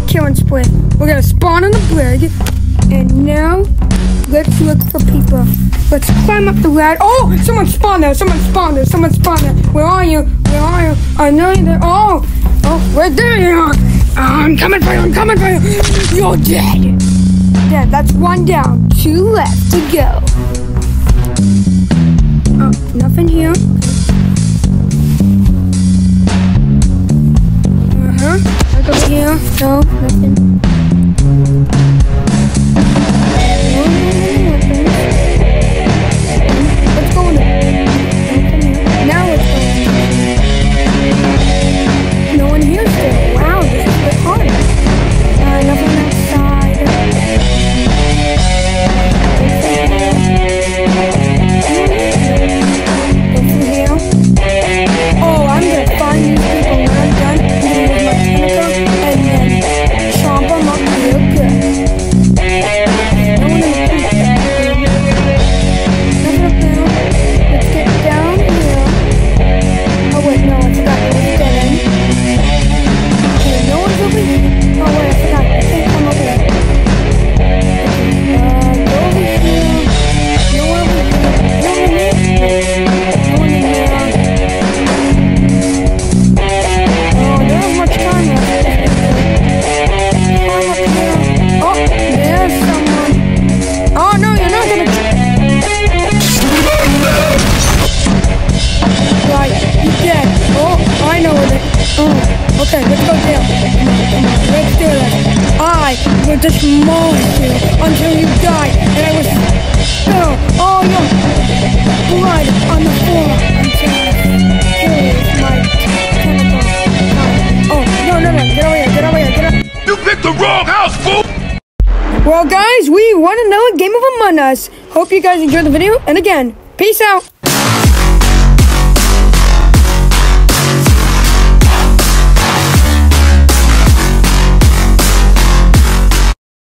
quick killing spree. We're gonna spawn on the bridge, and now let's look for people. Let's climb up the ladder. Oh, someone spawned there. Someone spawned there. Someone spawned there. Where are you? Where are you? I know you're there. Oh, right there you are. I'm coming for you. I'm coming for you. You're dead. Yeah, that's one down. 2 left to go. Oh, nothing here. Look over here. No, nothing. Let's go in there. Now let's go. No one here still. Wow, this is a bit hard. Nothing outside. Nothing here. Oh, I'm gonna find these people when I'm done. And then chomp them up real good. No one in the nothing up now. Let's get down here. Oh wait, no, I forgot. Let's get in. Okay, no one's over here. Oh wait, I forgot. I think I'm over there. Go over here. No one over here. No one in there. No one in there. Oh, there isn't much time left. Oh, there's someone. Oh, no, you're not gonna... Right, you're dead. Oh, I know where they... Oh, okay, let's go down. Come on, let's do this. I will demolish you until you die, and I will spill all your blood on the floor until I kill my chemical. Oh, no, get over here, get over here, get over here. You picked the wrong house, fool! Well, guys, we won another game of Among Us. Hope you guys enjoyed the video. And again, peace out.